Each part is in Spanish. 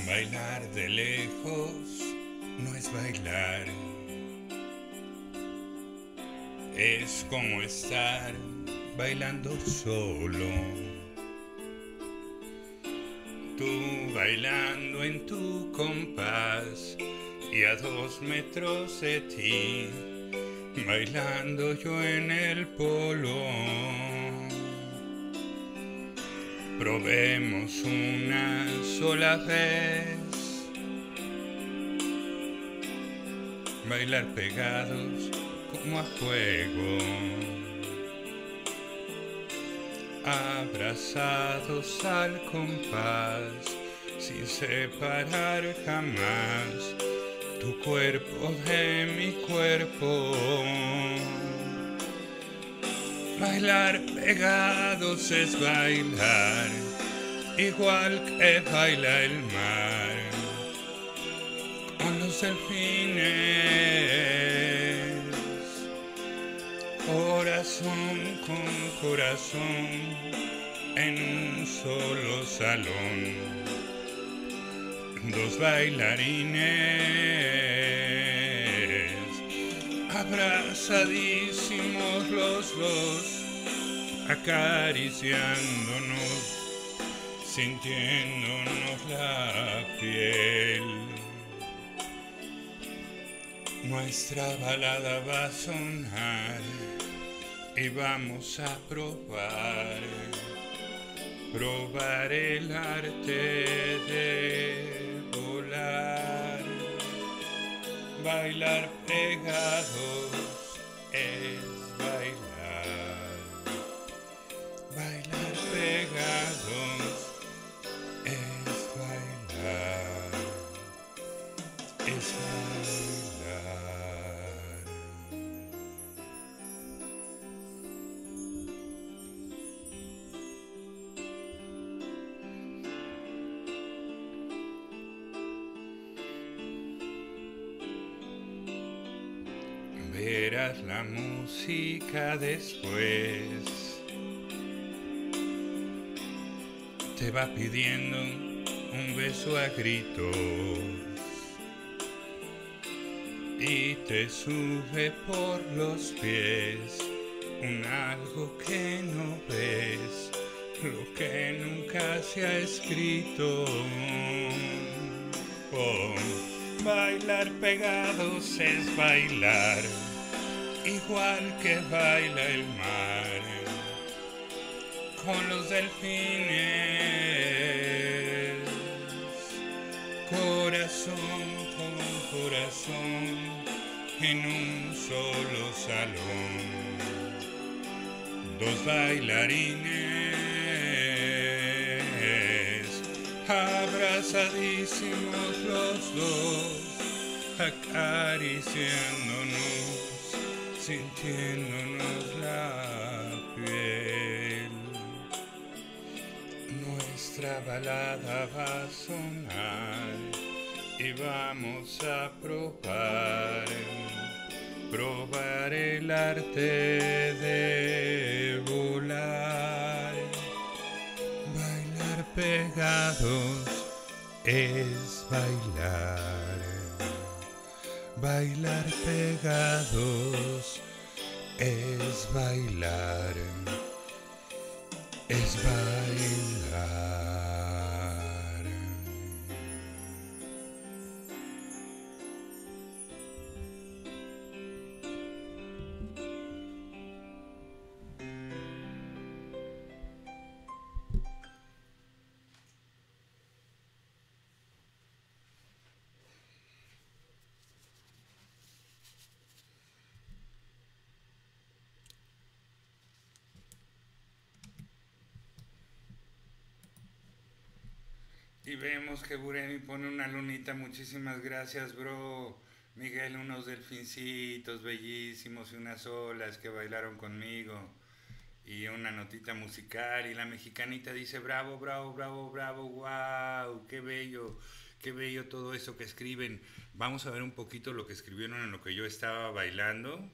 Bailar de lejos no es bailar, es como estar bailando solo. Tú bailando en tu compás y a 2 metros de ti, bailando yo en el polo. Probemos una sola vez bailar pegados como a fuego, abrazados al compás, sin separar jamás tu cuerpo de mi cuerpo. Bailar pegados es bailar, igual que baila el mar, con los delfines, corazón con corazón, en un solo salón, dos bailarines, abrazadísimos los dos, acariciándonos, sintiéndonos la piel. Nuestra balada va a sonar y vamos a probar el arte de volar. Bailar pegados es bailar. Bailar pegados es bailar. Es bailar. Verás la música después, te va pidiendo un beso a gritos y te sube por los pies un algo que no ves, lo que nunca se ha escrito. Oh, bailar pegados es bailar, igual que baila el mar, con los delfines, corazón con corazón, en un solo salón, dos bailarines, abrazadísimos los dos, acariciándonos, sintiéndonos la piel. Nuestra balada va a sonar y vamos a probar el arte de volar. Bailar pegados es bailar. Bailar pegados es bailar. Es bailar. Y vemos que Bureni pone una lunita. Muchísimas gracias, bro. Miguel, unos delfincitos bellísimos y unas olas que bailaron conmigo. Y una notita musical. Y la mexicanita dice, bravo, bravo, bravo, bravo, wow, qué bello todo eso que escriben. Vamos a ver un poquito lo que escribieron en lo que yo estaba bailando.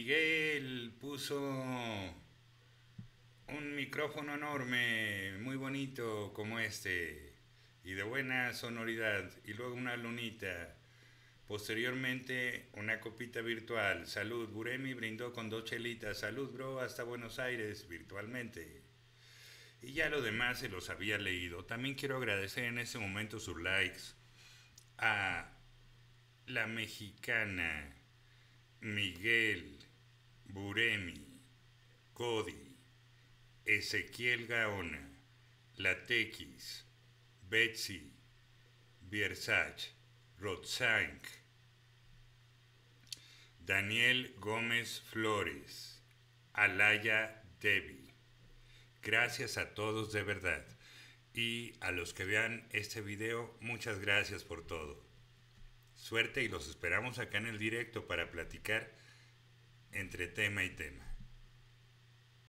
Miguel puso un micrófono enorme, muy bonito. bonito como este, y de buena sonoridad, y luego una lunita. Posteriormente, una copita virtual. Salud, Buremi brindó con 2 chelitas. Salud, bro, hasta Buenos Aires, virtualmente. Y ya lo demás se los había leído. También quiero agradecer en este momento sus likes a la mexicana Miguel, Buremi, Cody, Ezequiel Gaona, La Tequis, Betsy, Biersach, Rotzank, Daniel Gómez Flores, Alaya Devi. Gracias a todos de verdad. Y a los que vean este video, muchas gracias por todo. Suerte y los esperamos acá en el directo para platicar entre tema y tema.